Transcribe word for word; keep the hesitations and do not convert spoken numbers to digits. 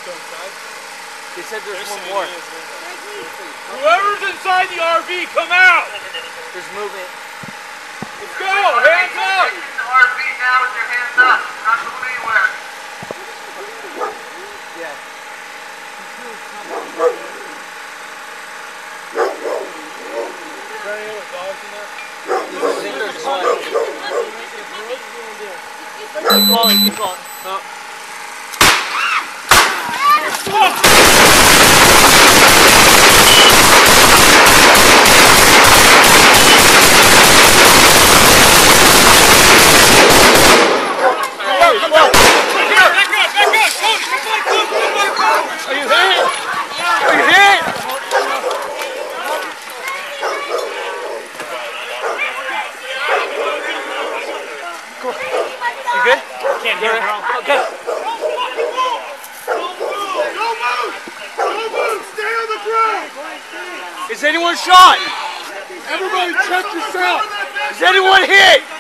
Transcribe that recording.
They said there's one more. Whoever's inside the R V, come out! There's movement. Let's go! Hands up! The R V now with your hands up. Not going anywhere. Yeah. Is there any other dogs in there? I think there's one. Keep calling, keep calling. No. You good? Can't hear it. Okay. Don't move! Don't move! Stay on the ground! Is anyone shot? Everybody check yourself! Is anyone hit?